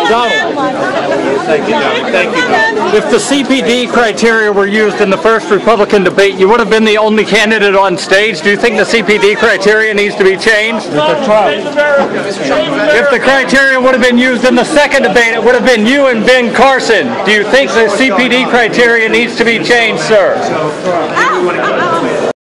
Thank you. Thank you. If the CPD criteria were used in the first Republican debate, you would have been the only candidate on stage. Do you think the CPD criteria needs to be changed? If the criteria would have been used in the second debate, it would have been you and Ben Carson. Do you think the CPD criteria needs to be changed, sir?